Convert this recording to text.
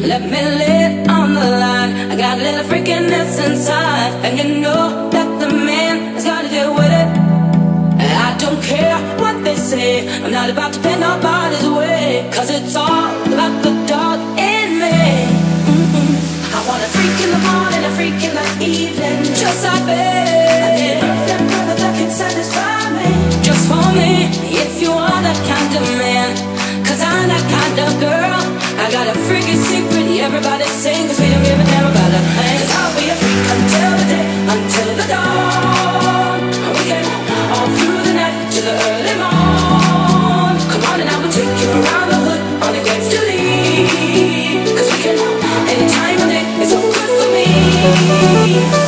Let me lay it on the line. I got a little freakiness inside, and you know that the man has got to deal with it. I don't care what they say, I'm not about to pay nobody's way, cause it's all about the dog in me. I want a freak in the morning, a freak in the evening, just like me. I need a girlfriend, brother that can satisfy me, just for me. If you are that kind of man, cause I'm that kind of girl. I got a freaky secret, everybody sing, cause we don't give a damn about a thing. Cause I'll be a freak until the day, until the dawn. We can all through the night to the early morn. Come on and I will take you around the hood on a gangster lead, cause we can, any time of day, it's so good for me.